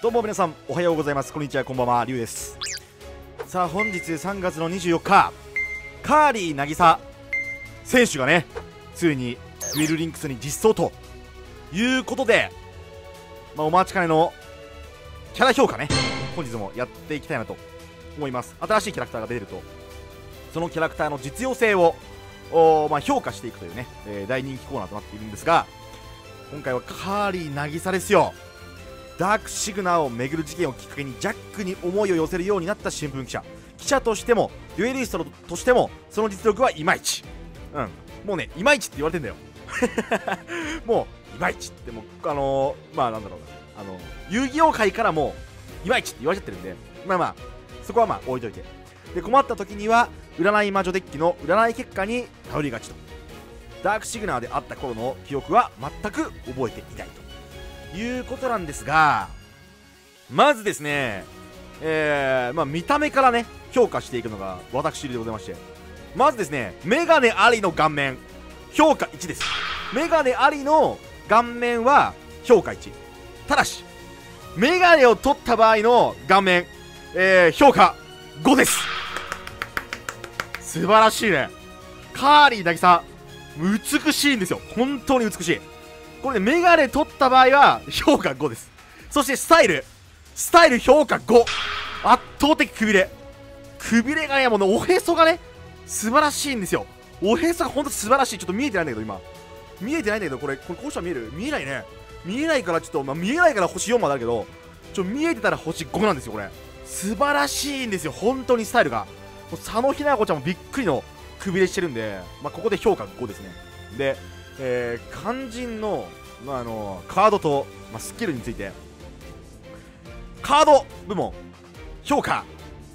どうも皆さんおはようございます。こんにちは、こんばんは、りゅうです。さあ本日3月の24日、カーリー渚選手がねついにデュエルリンクスに実装ということで、お待ちかねのキャラ評価ね、本日もやっていきたいなと思います。新しいキャラクターが出るとそのキャラクターの実用性を評価していくというね、大人気コーナーとなっているんですが、今回はカーリー渚ですよ。ダークシグナーを巡る事件をきっかけにジャックに思いを寄せるようになった新聞記者としてもデュエリストとしてもその実力はいまいち。もうねいまいちって言われてんだよもういまいちってもうなんだろうな、遊戯王界からもいまいちって言われちゃってるんで、そこは置いといて、で困った時には占い魔女デッキの占い結果に頼りがちと。ダークシグナーであった頃の記憶は全く覚えていないということなんですが、まずですね、見た目からね評価していくのが私流でございまして、まずですね、メガネありの顔面評価1です。メガネありの顔面は評価1。ただしメガネを取った場合の顔面、評価5です。素晴らしいね。カーリー渚美しいんですよ。本当に美しい。これね、メガネ取った場合は評価5です。そしてスタイル評価5。圧倒的くびれがね、もうね、おへそがね素晴らしいんですよ。おへそがほんと素晴らしい。ちょっと見えてないんだけど、今見えてないんだけど、これこうしたら見える？見えないね。見えないからちょっと、見えないから星4まであるけど、見えてたら星5なんですよ。これ素晴らしいんですよ。本当にスタイルがもう佐野日奈子ちゃんもびっくりのくびれしてるんで、ここで評価5ですね。で、肝心の、カードと、スキルについて、カード部門評価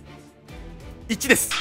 1です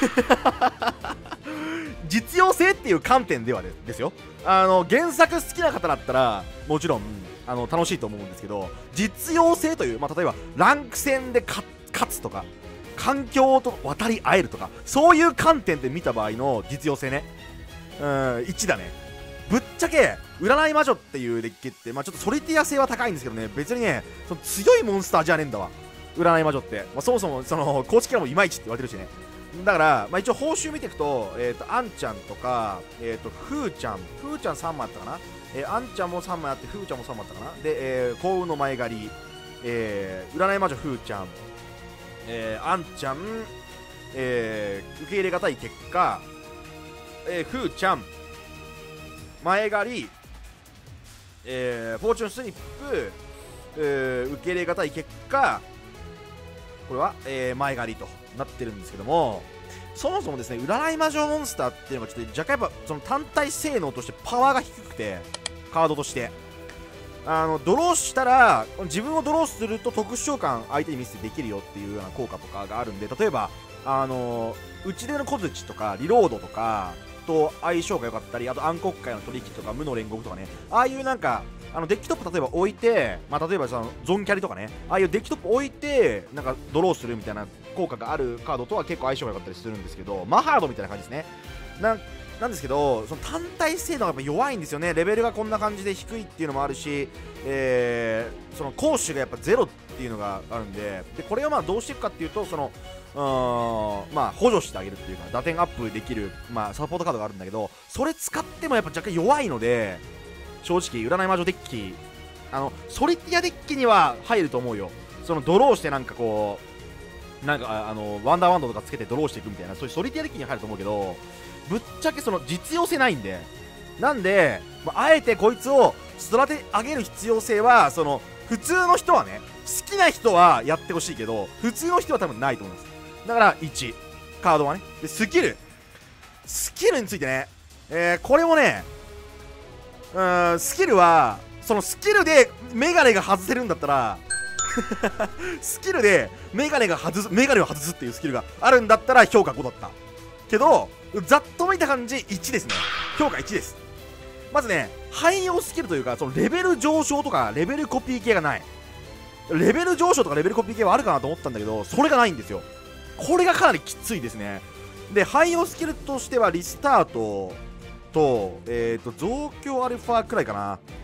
実用性っていう観点ではですよ。原作好きな方だったらもちろん、楽しいと思うんですけど、実用性という、例えばランク戦で勝つとか環境と渡り合えるとか、そういう観点で見た場合の実用性ね、1だね。ぶっちゃけ占い魔女っていうデッキって、ちょっとソリティア性は高いんですけどね、別にねその強いモンスターじゃねえんだわ、占い魔女って。そもそもその公式からもいまいちって言われてるしね。だから、一応報酬見ていくと、アンちゃんとか、フーちゃん3枚あったかな、アンちゃんも3枚あって、フーちゃんも3枚あったかな。で、幸運の前借り、占い魔女フーちゃん、アンちゃん、受け入れがたい結果、フーちゃん、前借り、フォーチュンスニップ、受け入れがたい結果、これは、前借りとなってるんですけども、そもそもですね、占い魔女モンスターっていうのがちょっと若干やっぱその単体性能としてパワーが低くて、カードとしてドローしたら自分をドローすると特殊召喚相手に見せてできるよっていうような効果とかがあるんで、例えば打ち出の小槌とかリロードとかと相性が良かったり、あと暗黒界の取引とか無の煉獄とかね、ああいうなんかデッキトップ例えば置いて、例えばそのゾンキャリとかね、ああいうデッキトップ置いてなんかドローするみたいな効果があるカードとは結構相性が良かったりするんですけど、マハードみたいな感じですね。なんですけど、その単体性能がやっぱ弱いんですよね。レベルがこんな感じで低いっていうのもあるし、その攻守がやっぱゼロっていうのがあるんで、これをどうしていくかっていうと、その補助してあげるっていうか打点アップできる、サポートカードがあるんだけど、それ使ってもやっぱ若干弱いので、正直占い魔女デッキソリティアデッキには入ると思うよ。そのドローしてなんかこうワンダーワンドとかつけてドローしていくみたいな、そういうソリティアデッキに入ると思うけど、ぶっちゃけその実用性ないんで、あえてこいつを育て上げる必要性は、その普通の人はね、好きな人はやってほしいけど普通の人は多分ないと思います。だから1、カードはね。でスキルについてね、これもね、スキルはそのスキルでメガネが外せるんだったらスキルでメガネを外すっていうスキルがあるんだったら評価5だったけど、ざっと見た感じ1ですね。評価1です。まずね、汎用スキルというか、そのレベル上昇とかレベルコピー系がない。レベル上昇とかレベルコピー系はあるかなと思ったんだけど、それがないんですよ。これがかなりきついですね。で、汎用スキルとしてはリスタートと、増強アルファくらいかな。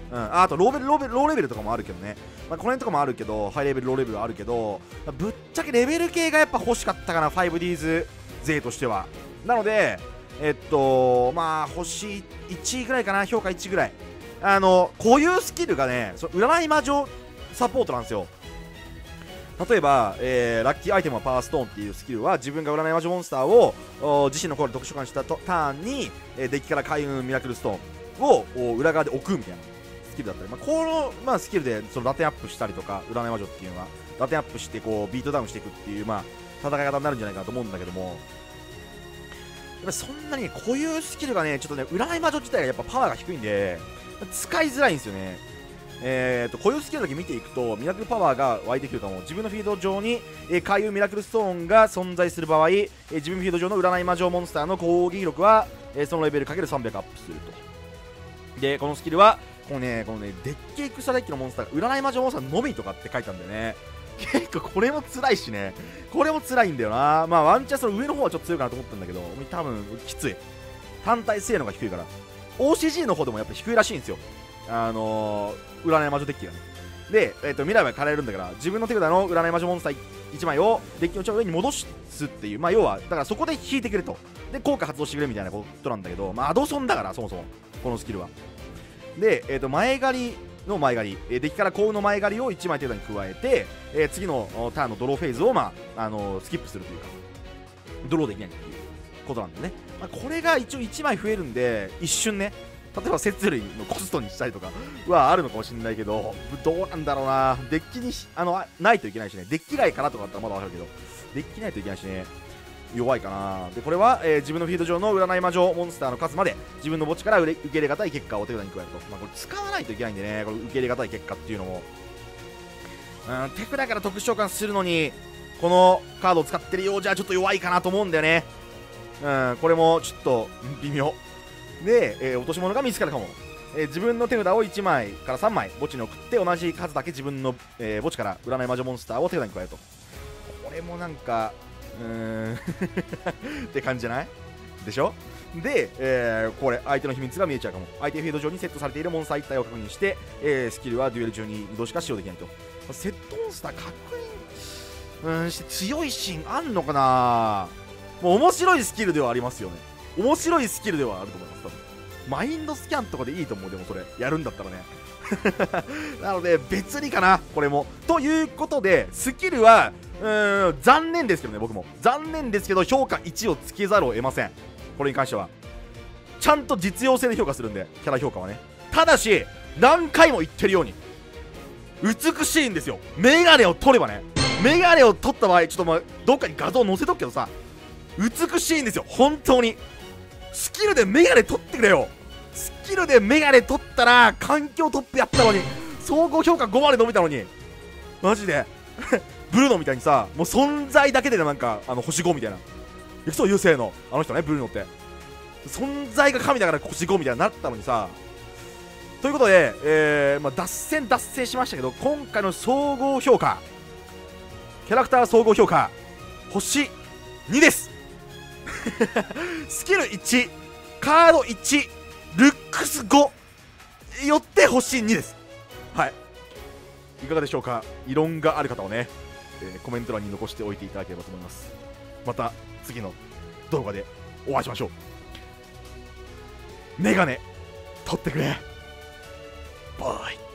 あとローレベルとかもあるけどね、この辺とかもあるけど、ハイレベルローレベルあるけど、ぶっちゃけレベル系がやっぱ欲しかったかな、 5Ds 勢としては。なので星1位ぐらいかな、評価1ぐらい。こういうスキルがね、占い魔女サポートなんですよ。例えば、ラッキーアイテムはパワーストーンっていうスキルは、自分が占い魔女モンスターを自身のコールで特殊化したターンに、デッキから開運ミラクルストーンを裏側で置くみたいなスキルだったり、この、スキルでそのラテンアップしたりとか、占い魔女っていうのはラテンアップしてこうビートダウンしていくっていう、戦い方になるんじゃないかなと思うんだけども、やっぱそんなにこういうスキルがね、ちょっとね、占い魔女自体がやっぱパワーが低いんで使いづらいんですよね。こういうスキルだけ見ていくと、ミラクルパワーが湧いてくるかも。自分のフィールド上に、開運ミラクルストーンが存在する場合、自分のフィールド上の占い魔女モンスターの攻撃力は、そのレベル ×300 アップすると。で、このスキルはこのね、デッキエクストラデッキのモンスターが占い魔女モンスターのみとかって書いたんだよね。結構これも辛いしね、これも辛いんだよな。ワンチャンその上の方はちょっと強いかなと思ったんだけど、多分きつい。単体性能が低いから、 OCG の方でもやっぱ低いらしいんですよ、占い魔女デッキがね。で、未来は変えられるんだから、自分の手札の占い魔女モンスター1枚をデッキの上に戻すっていう、要はだからそこで引いてくれと、で効果発動してくれみたいなことなんだけど、アドソンだから、そもそもこのスキルは。で、前借りの前借り、デッキから幸運の前借りを1枚手札に加えて、次のターンのドローフェーズを、スキップするというか、ドローできないっていうことなんだよね。これが一応1枚増えるんで、一瞬ね、例えば節類のコストにしたりとかはあるのかもしれないけど、どうなんだろうな。デッキにないといけないしね、デッキ外からとかだったらまだわかるけど、デッキないといけないしね、弱いかな。でこれは、自分のフィールド上の占い魔女モンスターの数まで自分の墓地から受け入れがたい結果を手札に加えると。これ使わないといけないんでね、これ受け入れがたい結果っていうのも、手札から特殊召喚するのにこのカードを使ってるようじゃちょっと弱いかなと思うんだよね。これもちょっと微妙で、落とし物が見つかるかも。自分の手札を1枚から3枚墓地に送って、同じ数だけ自分の、墓地から占い魔女モンスターを手札に加えると。これもなんかって感じじゃないでしょ。で、これ相手の秘密が見えちゃうかも。相手フィールド上にセットされているモンスター1体を確認して、スキルはデュエル中に2度しか使用できないと。セットモンスター確認して強いシーンあんのかな。もう面白いスキルではありますよね。面白いスキルではあると思います。多分マインドスキャンとかでいいと思う。でもそれやるんだったらねなので別にかな、これも。ということでスキルは残念ですけどね、僕も残念ですけど評価1をつけざるを得ません。これに関してはちゃんと実用性で評価するんで、キャラ評価はね。ただし何回も言ってるように美しいんですよ。メガネを取ればね、メガネを取った場合、ちょっとどっかに画像載せとくけどさ、美しいんですよ本当に。スキルでメガネ取ってくれよ。スキルでメガネ取ったら環境トップやったのに、総合評価5まで伸びたのに、マジでブルーノみたいにさ、もう存在だけでなんか星5みたいな、いくそう優勢のあの人ね、ブルーノって存在が神だから星5みたいになったのにさ。ということで、脱線しましたけど、今回の総合評価、キャラクター総合評価星2ですスキル1、カード1、ルックス5よって星2です。はい、いかがでしょうか。異論がある方はね、コメント欄に残しておいていただければと思います。また次の動画でお会いしましょう。メガネ取ってくれ。バイ。